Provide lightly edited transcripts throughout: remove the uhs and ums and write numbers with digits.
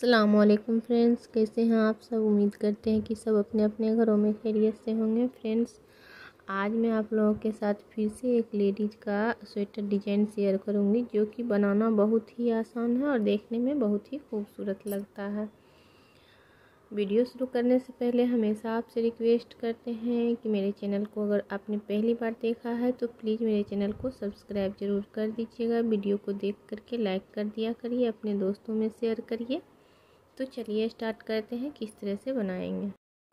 अस्सलामुअलैकुम फ्रेंड्स, कैसे हैं आप सब। उम्मीद करते हैं कि सब अपने अपने घरों में खैरियत से होंगे। फ्रेंड्स, आज मैं आप लोगों के साथ फिर से एक लेडीज का स्वेटर डिज़ाइन शेयर करूंगी, जो कि बनाना बहुत ही आसान है और देखने में बहुत ही खूबसूरत लगता है। वीडियो शुरू करने से पहले हमेशा आपसे रिक्वेस्ट करते हैं कि मेरे चैनल को अगर आपने पहली बार देखा है तो प्लीज़ मेरे चैनल को सब्सक्राइब ज़रूर कर दीजिएगा। वीडियो को देख करके लाइक कर दिया करिए, अपने दोस्तों में शेयर करिए। तो चलिए स्टार्ट करते हैं किस तरह से बनाएंगे।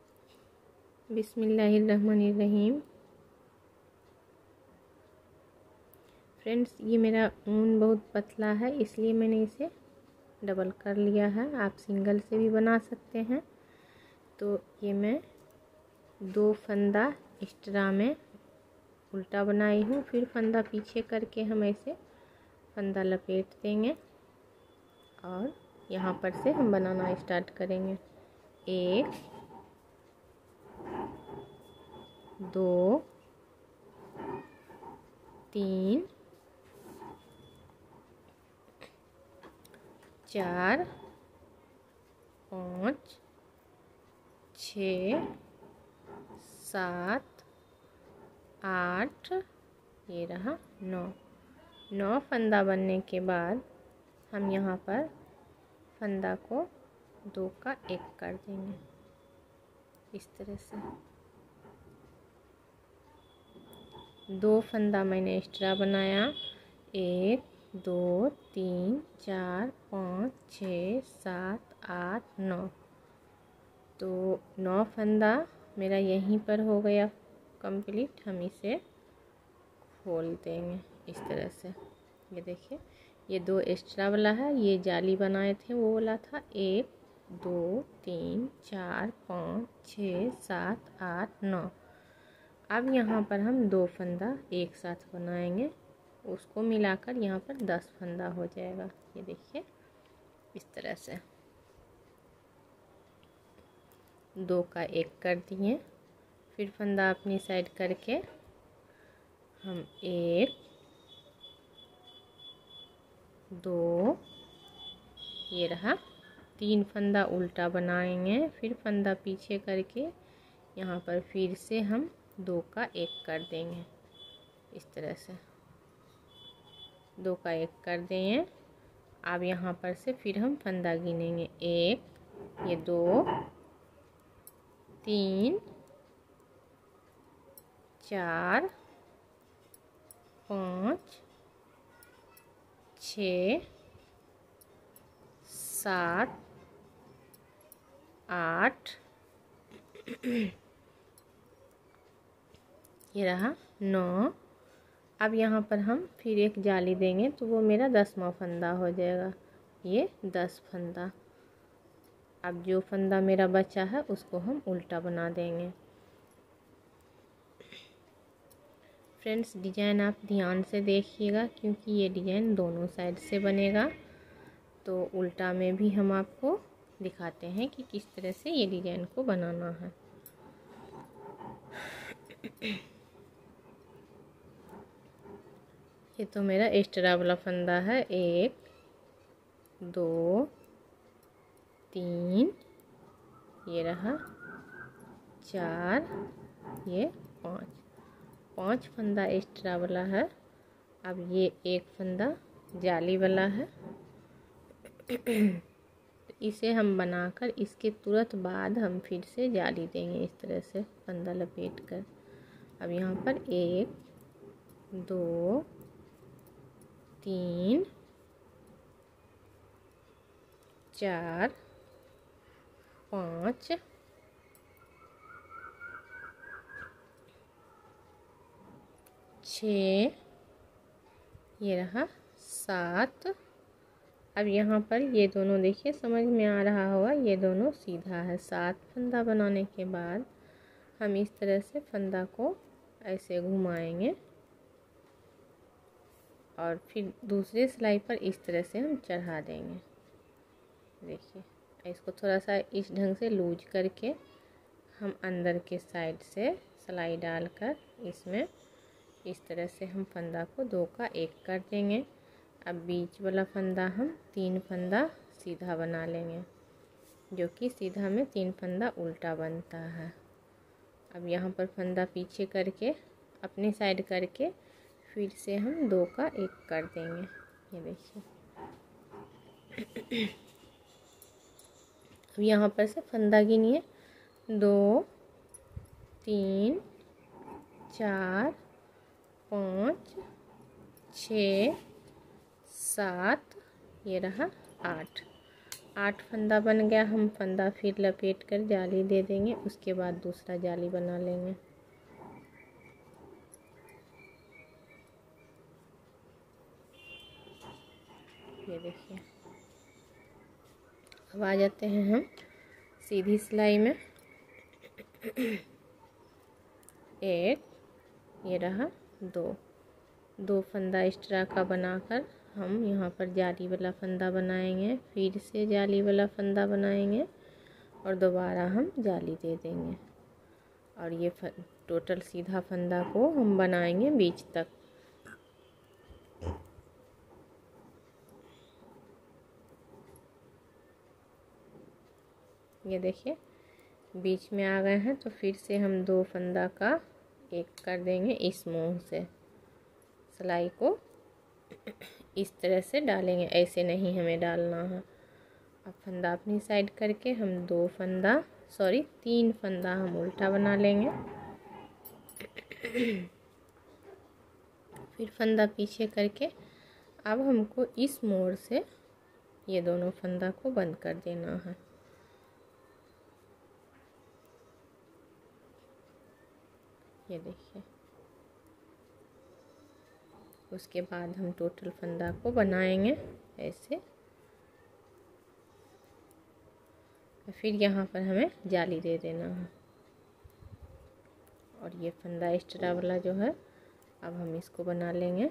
बिस्मिल्लाहिर्रहमानिर्रहीम। फ्रेंड्स, ये मेरा ऊन बहुत पतला है, इसलिए मैंने इसे डबल कर लिया है। आप सिंगल से भी बना सकते हैं। तो ये मैं 2 फंदा एक्स्ट्रा में उल्टा बनाई हूँ, फिर फंदा पीछे करके हम ऐसे फंदा लपेट देंगे और यहाँ पर से हम बनाना स्टार्ट करेंगे। 1 2 3 4 5 6 7 8, ये रहा 9 फंदा बनने के बाद हम यहाँ पर फंदा को 2 का 1 कर देंगे इस तरह से। 2 फंदा मैंने एक्स्ट्रा बनाया। 1 2 3 4 5 6 7 8 9। तो 9 फंदा मेरा यहीं पर हो गया कंप्लीट। हम इसे खोल देंगे इस तरह से। ये देखिए, ये 2 एक्स्ट्रा वाला है, ये जाली बनाए थे वो वाला था। 1 2 3 4 5 6 7 8 9। अब यहाँ पर हम 2 फंदा एक साथ बनाएंगे, उसको मिलाकर यहाँ पर 10 फंदा हो जाएगा। ये देखिए इस तरह से 2 का 1 कर दिए। फिर फंदा अपनी साइड करके हम 1 2, ये रहा 3 फंदा उल्टा बनाएंगे। फिर फंदा पीछे करके यहाँ पर फिर से हम 2 का 1 कर देंगे इस तरह से। 2 का 1 कर देंगे। अब यहाँ पर से फिर हम फंदा गिनेंगे। 1, ये 2 3 4 5 6 7 8, ये रहा 9। अब यहाँ पर हम फिर एक जाली देंगे तो वो मेरा 10वां फंदा हो जाएगा। ये 10 फंदा। अब जो फंदा मेरा बचा है उसको हम उल्टा बना देंगे। फ्रेंड्स, डिज़ाइन आप ध्यान से देखिएगा, क्योंकि ये डिज़ाइन दोनों साइड से बनेगा। तो उल्टा में भी हम आपको दिखाते हैं कि किस तरह से ये डिज़ाइन को बनाना है। ये तो मेरा एक्स्ट्रा वाला फंदा है। 1 2 3, ये रहा 4, ये 5 फंदा एक्स्ट्रा वाला है। अब ये 1 फंदा जाली वाला है। इसे हम बनाकर इसके तुरंत बाद हम फिर से जाली देंगे इस तरह से फंदा लपेट कर। अब यहाँ पर 1 2 3 4 5 6, ये रहा 7। अब यहाँ पर ये दोनों देखिए, समझ में आ रहा होगा, ये दोनों सीधा है। 7 फंदा बनाने के बाद हम इस तरह से फंदा को ऐसे घुमाएंगे और फिर दूसरे सिलाई पर इस तरह से हम चढ़ा देंगे। देखिए, इसको थोड़ा सा इस ढंग से लूज करके हम अंदर के साइड से सिलाई डालकर इसमें इस तरह से हम फंदा को 2 का 1 कर देंगे। अब बीच वाला फंदा हम 3 फंदा सीधा बना लेंगे। जो कि सीधा में 3 फंदा उल्टा बनता है। अब यहाँ पर फंदा पीछे करके अपनी साइड करके फिर से हम 2 का 1 कर देंगे। ये देखिए। अब यहाँ पर से फंदा गिनिए 2 3 4 5 6 7, ये रहा 8 फंदा बन गया। हम फंदा फिर लपेट कर जाली दे देंगे, उसके बाद दूसरा जाली बना लेंगे। ये देखिए। अब आ जाते हैं हम सीधी सिलाई में। 1, ये रहा 2 फंदा एक्स्ट्रा का बनाकर हम यहाँ पर जाली वाला फंदा बनाएंगे, फिर से जाली वाला फंदा बनाएंगे और दोबारा हम जाली दे देंगे। और ये टोटल सीधा फंदा को हम बनाएंगे बीच तक। ये देखिए बीच में आ गए हैं, तो फिर से हम 2 फंदा का 1 कर देंगे। इस मुंह से सिलाई को इस तरह से डालेंगे, ऐसे नहीं हमें डालना है। अब फंदा अपनी साइड करके हम 3 फंदा हम उल्टा बना लेंगे। फिर फंदा पीछे करके अब हमको इस मोड़ से ये दोनों फंदा को बंद कर देना है। ये देखिए। उसके बाद हम टोटल फंदा को बनाएंगे ऐसे। फिर यहाँ पर हमें जाली दे देना है। और ये फंदा एक्स्ट्रा वाला जो है अब हम इसको बना लेंगे।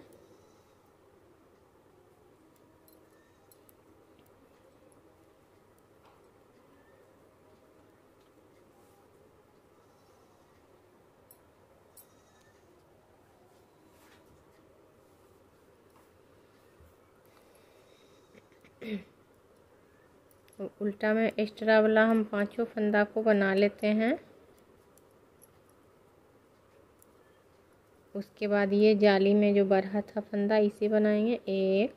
उल्टा में एक्स्ट्रा वाला हम 5 फंदा को बना लेते हैं। उसके बाद ये जाली में जो बढ़ा था फंदा इसे बनाएंगे। 1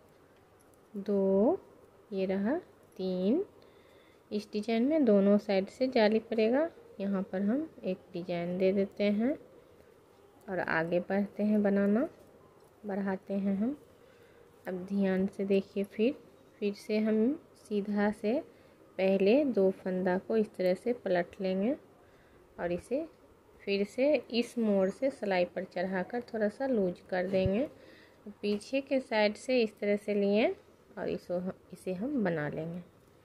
2, ये रहा 3। इस डिजाइन में दोनों साइड से जाली पड़ेगा। यहाँ पर हम एक डिजाइन दे देते हैं और आगे बढ़ते हैं बढ़ाते हैं हम। अब ध्यान से देखिए। फिर से हम सीधा से पहले 2 फंदा को इस तरह से पलट लेंगे और इसे फिर से इस मोड़ से सिलाई पर चढ़ाकर थोड़ा सा लूज कर देंगे। पीछे के साइड से इस तरह से लिए और इसे हम बना लेंगे।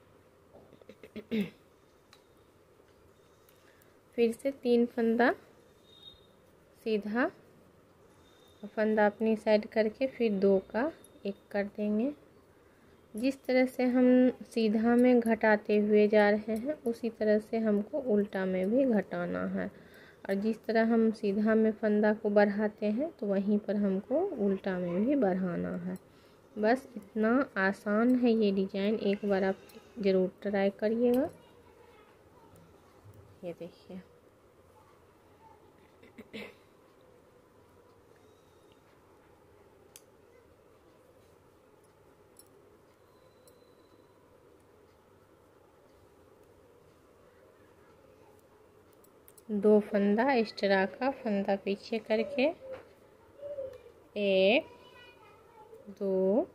फिर से 3 फंदा सीधा फंदा अपनी साइड करके फिर 2 का 1 कर देंगे। जिस तरह से हम सीधा में घटाते हुए जा रहे हैं उसी तरह से हमको उल्टा में भी घटाना है। और जिस तरह हम सीधा में फंदा को बढ़ाते हैं तो वहीं पर हमको उल्टा में भी बढ़ाना है। बस इतना आसान है ये डिज़ाइन। एक बार आप ज़रूर ट्राई करिएगा। ये देखिए। दो फंदा एक्स्ट्रा का फंदा पीछे करके 1 2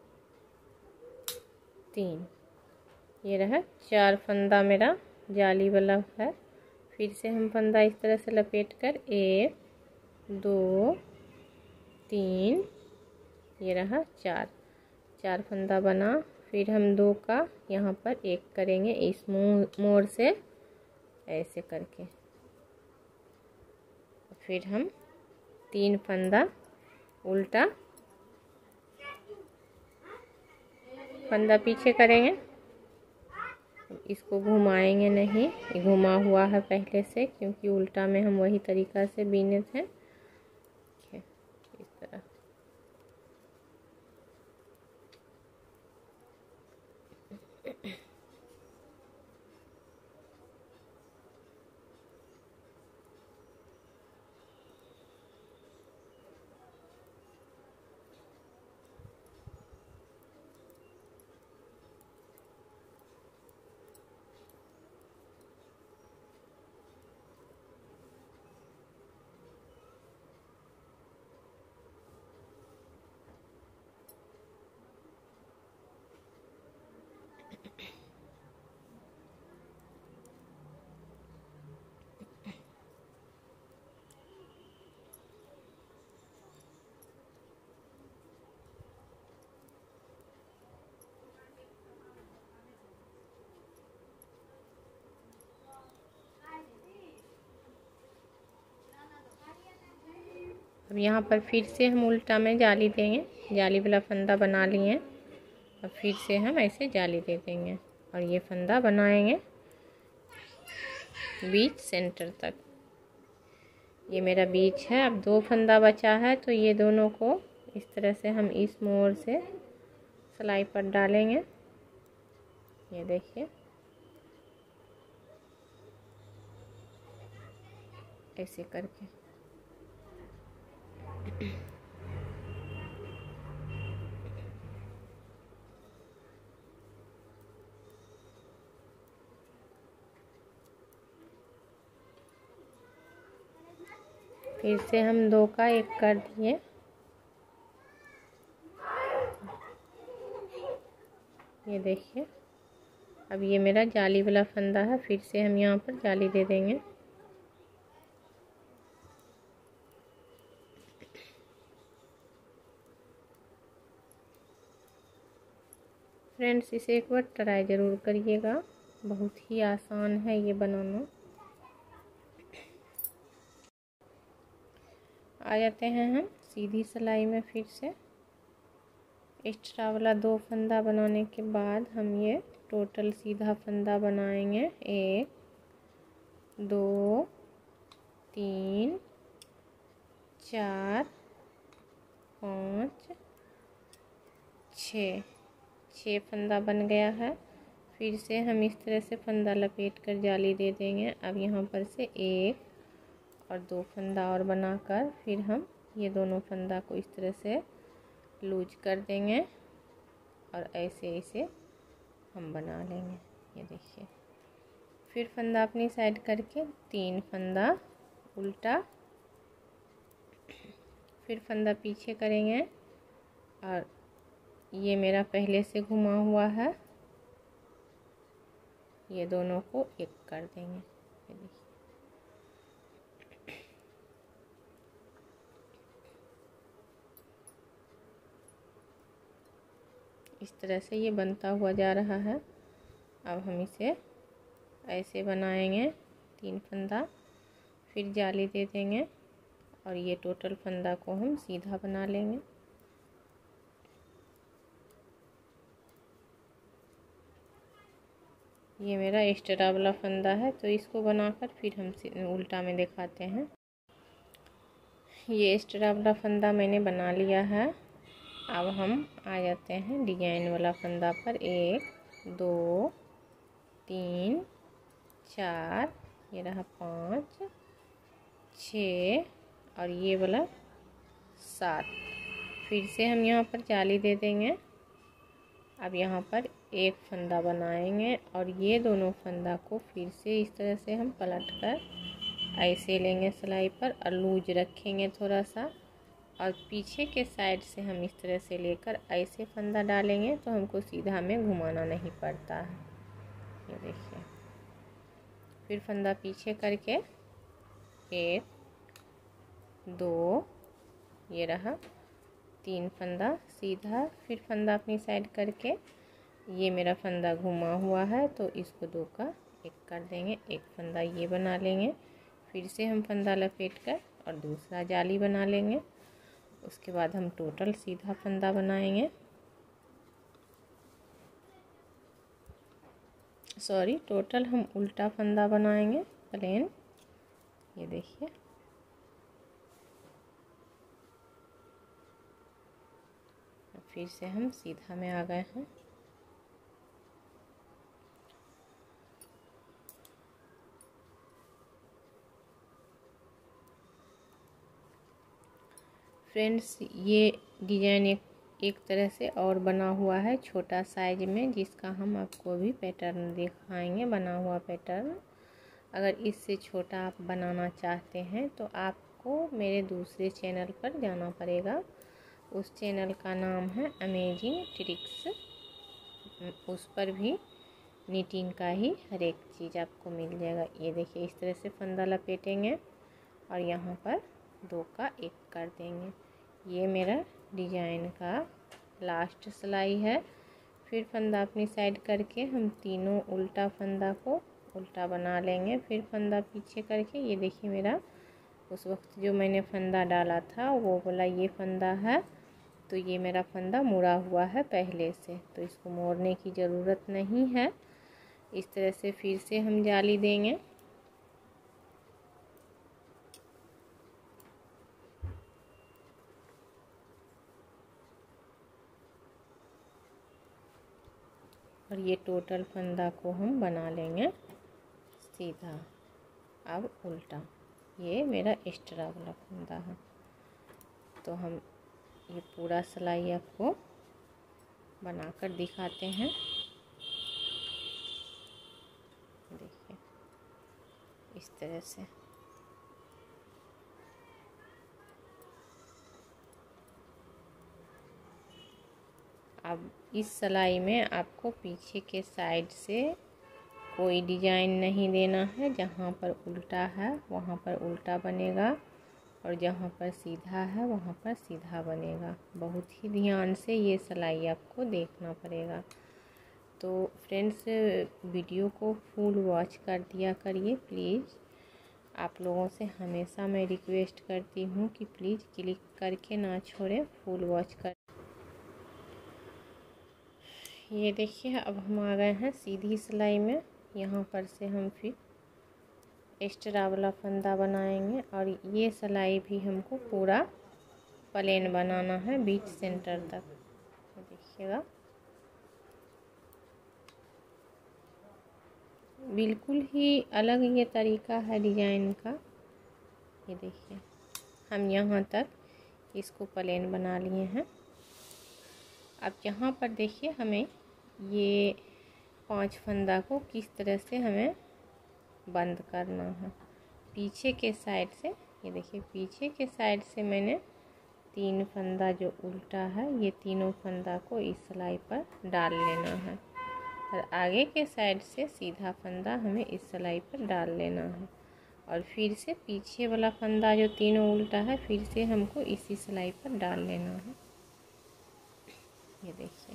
3, ये रहा 4 फंदा मेरा जाली वाला है। फिर से हम फंदा इस तरह से लपेट कर 1 2 3, ये रहा 4 फंदा बना। फिर हम 2 का यहाँ पर 1 करेंगे इस मोड़ से ऐसे करके। फिर हम 3 फंदा उल्टा फंदा पीछे करेंगे। इसको घुमाएंगे नहीं, ये घुमा हुआ है पहले से, क्योंकि उल्टा में हम वही तरीका से बीने थे। इस तरह अब यहाँ पर फिर से हम उल्टा में जाली देंगे, जाली वाला फंदा बना लिए। अब फिर से हम ऐसे जाली दे देंगे और ये फंदा बनाएंगे बीच सेंटर तक। ये मेरा बीच है। अब 2 फंदा बचा है, तो ये दोनों को इस तरह से हम इस मोड़ से सिलाई पर डालेंगे। ये देखिए ऐसे करके। फिर से हम 2 का 1 कर दिए। ये देखिए अब ये मेरा जाली वाला फंदा है। फिर से हम यहाँ पर जाली दे देंगे। फ्रेंड्स, इसे एक बार ट्राई ज़रूर करिएगा, बहुत ही आसान है ये बनाना। आ जाते हैं हम सीधी सिलाई में। फिर से एक्स्ट्रा वाला 2 फंदा बनाने के बाद हम ये टोटल सीधा फंदा बनाएंगे। 1 2 3 4 5 6 फंदा बन गया है। फिर से हम इस तरह से फंदा लपेट कर जाली दे देंगे। अब यहाँ पर से 1 और 2 फंदा और बनाकर फिर हम ये दोनों फंदा को इस तरह से लूज कर देंगे और ऐसे इसे हम बना लेंगे। ये देखिए फिर फंदा अपनी साइड करके 3 फंदा उल्टा, फिर फंदा पीछे करेंगे और ये मेरा पहले से घुमा हुआ है, ये दोनों को एक कर देंगे। ये देखिए इस तरह से ये बनता हुआ जा रहा है। अब हम इसे ऐसे बनाएंगे 3 फंदा, फिर जाली दे देंगे और ये टोटल फंदा को हम सीधा बना लेंगे। ये मेरा एक्स्ट्रा वाला फंदा है, तो इसको बनाकर फिर हम उल्टा में दिखाते हैं। ये एक्स्ट्रा वाला फंदा मैंने बना लिया है। अब हम आ जाते हैं डिजाइन वाला फंदा पर। 1 2 3 4, ये रहा 5 6 और ये वाला 7। फिर से हम यहाँ पर जाली दे देंगे। अब यहाँ पर 1 फंदा बनाएंगे और ये दोनों फंदा को फिर से इस तरह से हम पलट कर ऐसे लेंगे सिलाई पर और लूज रखेंगे थोड़ा सा, और पीछे के साइड से हम इस तरह से लेकर ऐसे फंदा डालेंगे तो हमको सीधा में घुमाना नहीं पड़ता है। ये देखिए फिर फंदा पीछे करके 1 2, ये रहा 3 फंदा सीधा, फिर फंदा अपनी साइड करके ये मेरा फंदा घुमा हुआ है तो इसको 2 का 1 कर देंगे। 1 फंदा ये बना लेंगे, फिर से हम फंदा लपेट कर और दूसरा जाली बना लेंगे। उसके बाद हम टोटल सीधा फंदा बनाएंगे, टोटल हम उल्टा फंदा बनाएंगे प्लेन। ये देखिए फिर से हम सीधा में आ गए हैं। फ्रेंड्स, ये डिजाइन एक तरह से और बना हुआ है छोटा साइज में, जिसका हम आपको भी पैटर्न दिखाएंगे, बना हुआ पैटर्न। अगर इससे छोटा आप बनाना चाहते हैं तो आपको मेरे दूसरे चैनल पर जाना पड़ेगा। उस चैनल का नाम है अमेजिंग ट्रिक्स। उस पर भी निटिंग का ही हर एक चीज़ आपको मिल जाएगा। ये देखिए इस तरह से फंदा लपेटेंगे और यहाँ पर 2 का 1 कर देंगे। ये मेरा डिजाइन का लास्ट सिलाई है। फिर फंदा अपनी साइड करके हम तीनों उल्टा फंदा को उल्टा बना लेंगे। फिर फंदा पीछे करके ये देखिए मेरा उस वक्त जो मैंने फंदा डाला था वो वाला ये फंदा है, तो ये मेरा फंदा मुड़ा हुआ है पहले से, तो इसको मोड़ने की ज़रूरत नहीं है। इस तरह से फिर से हम जाली देंगे। और ये टोटल फंदा को हम बना लेंगे सीधा। अब उल्टा, ये मेरा एक्स्ट्रा वाला फंदा है, तो हम ये पूरा सिलाई आपको बनाकर दिखाते हैं। देखिए इस तरह से। अब इस सिलाई में आपको पीछे के साइड से कोई डिजाइन नहीं देना है। जहाँ पर उल्टा है वहाँ पर उल्टा बनेगा, और जहाँ पर सीधा है वहाँ पर सीधा बनेगा। बहुत ही ध्यान से ये सिलाई आपको देखना पड़ेगा। तो फ्रेंड्स, वीडियो को फुल वॉच कर दिया करिए प्लीज़। आप लोगों से हमेशा मैं रिक्वेस्ट करती हूँ कि प्लीज़ क्लिक करके ना छोड़ें, फुल वॉच कर। ये देखिए अब हम आ गए हैं सीधी सिलाई में। यहाँ पर से हम फिर एक्स्ट्रा वाला फंदा बनाएंगे, और ये सिलाई भी हमको पूरा प्लेन बनाना है बीच सेंटर तक। देखिएगा बिल्कुल ही अलग ये तरीका है डिजाइन का। ये देखिए हम यहाँ तक इसको प्लेन बना लिए हैं। अब यहाँ पर देखिए हमें ये 5 फंदा को किस तरह से हमें बंद करना है। पीछे के साइड से, ये देखिए पीछे के साइड से मैंने 3 फंदा जो उल्टा है, ये तीनों फंदा को इस सिलाई पर डाल लेना है, और आगे के साइड से सीधा फंदा हमें इस सिलाई पर डाल लेना है, और फिर से पीछे वाला फंदा जो तीनों उल्टा है फिर से हमको इसी सिलाई पर डाल लेना है। ये देखिए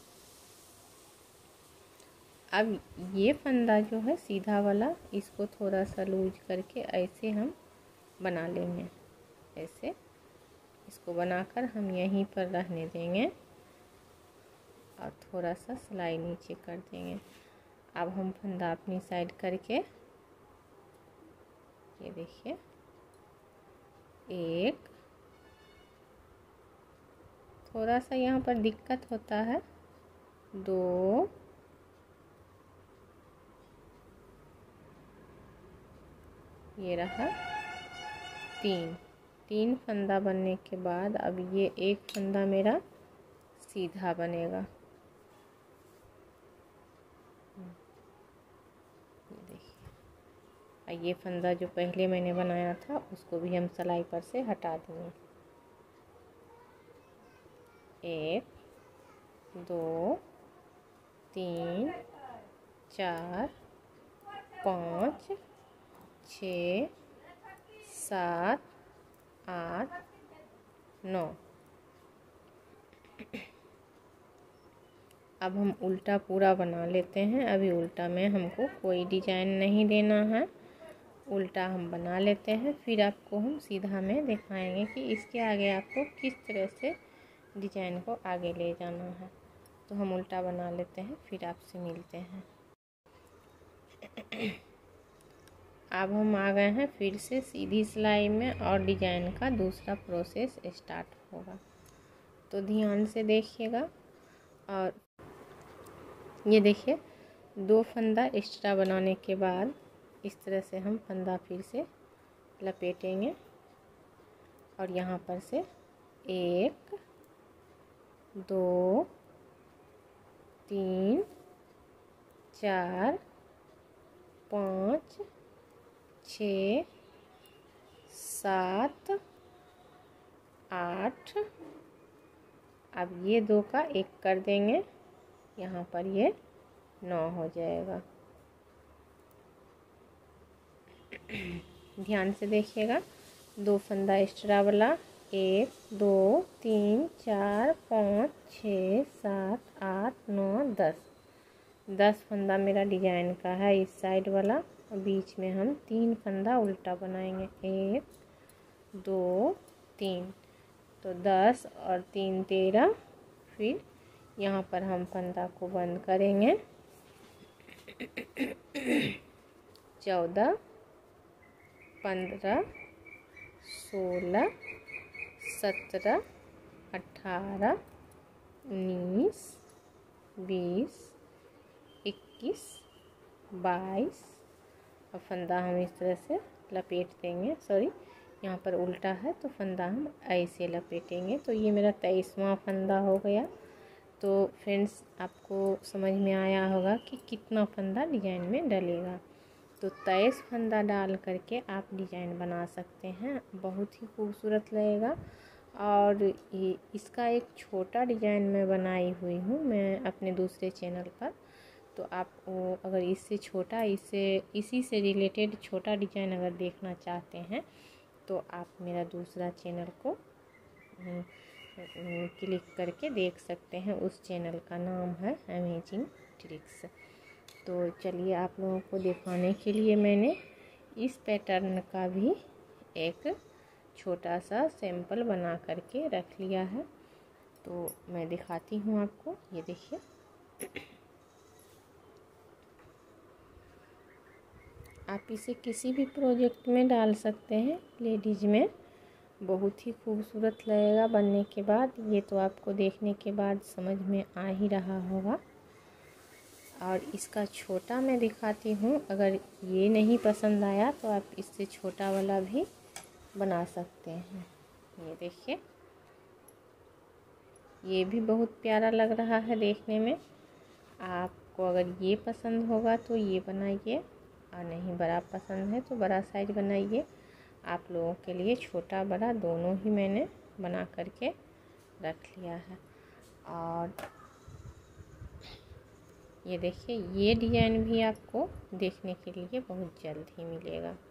अब ये फंदा जो है सीधा वाला, इसको थोड़ा सा लूज करके ऐसे हम बना लेंगे। ऐसे इसको बनाकर हम यहीं पर रहने देंगे, और थोड़ा सा सिलाई नीचे कर देंगे। अब हम फंदा अपनी साइड करके, ये देखिए 1, थोड़ा सा यहाँ पर दिक्कत होता है, 2, ये रहा 3 फंदा बनने के बाद अब ये एक फंदा मेरा सीधा बनेगा। ये देखिए, और ये फंदा जो पहले मैंने बनाया था उसको भी हम सिलाई पर से हटा देंगे। 1, 2, 3, 4, 5, 6, 7, 8, 9। अब हम उल्टा पूरा बना लेते हैं। अभी उल्टा में हमको कोई डिजाइन नहीं देना है, उल्टा हम बना लेते हैं, फिर आपको हम सीधा में दिखाएंगे कि इसके आगे आपको किस तरह से डिजाइन को आगे ले जाना है। तो हम उल्टा बना लेते हैं, फिर आपसे मिलते हैं। अब हम आ गए हैं फिर से सीधी सिलाई में, और डिजाइन का दूसरा प्रोसेस स्टार्ट होगा, तो ध्यान से देखिएगा। और ये देखिए 2 फंदा एक्स्ट्रा बनाने के बाद इस तरह से हम फंदा फिर से लपेटेंगे, और यहाँ पर से 1, 2, 3, 4, 5, 6, 7, 8। अब ये 2 का 1 कर देंगे, यहाँ पर ये 9 हो जाएगा। ध्यान से देखिएगा, 2 फंदा एक्स्ट्रा वाला, 1, 2, 3, 4, 5, 6, 7, 8, 9, 10 फंदा मेरा डिजाइन का है इस साइड वाला। और बीच में हम 3 फंदा उल्टा बनाएंगे, 1, 2 3, तो 10 और 3 13। फिर यहाँ पर हम फंदा को बंद करेंगे। 14 15 16 17 18 19 20 21 22। और फंदा हम इस तरह से लपेट देंगे। सॉरी, यहाँ पर उल्टा है तो फंदा हम ऐसे लपेटेंगे। तो ये मेरा 23वां फंदा हो गया। तो फ्रेंड्स, आपको समझ में आया होगा कि कितना फंदा डिजाइन में डलेगा। तो 23 फंदा डाल करके आप डिजाइन बना सकते हैं, बहुत ही खूबसूरत लगेगा। और ये इसका एक छोटा डिजाइन मैं बनाई हुई हूँ मैं अपने दूसरे चैनल पर। तो आप अगर इससे छोटा, इसी से रिलेटेड छोटा डिजाइन अगर देखना चाहते हैं तो आप मेरा दूसरा चैनल को क्लिक करके देख सकते हैं। उस चैनल का नाम है अमेजिंग ट्रिक्स। तो चलिए, आप लोगों को दिखाने के लिए मैंने इस पैटर्न का भी एक छोटा सा सैंपल बना करके रख लिया है। तो मैं दिखाती हूँ आपको। ये देखिए, आप इसे किसी भी प्रोजेक्ट में डाल सकते हैं, लेडीज में बहुत ही खूबसूरत लगेगा बनने के बाद। ये तो आपको देखने के बाद समझ में आ ही रहा होगा। और इसका छोटा मैं दिखाती हूँ। अगर ये नहीं पसंद आया तो आप इससे छोटा वाला भी बना सकते हैं। ये देखिए, ये भी बहुत प्यारा लग रहा है देखने में। आपको अगर ये पसंद होगा तो ये बनाइए, और नहीं बड़ा पसंद है तो बड़ा साइज बनाइए। आप लोगों के लिए छोटा बड़ा दोनों ही मैंने बना करके रख लिया है। और ये देखिए, ये डिज़ाइन भी आपको देखने के लिए बहुत जल्द ही मिलेगा।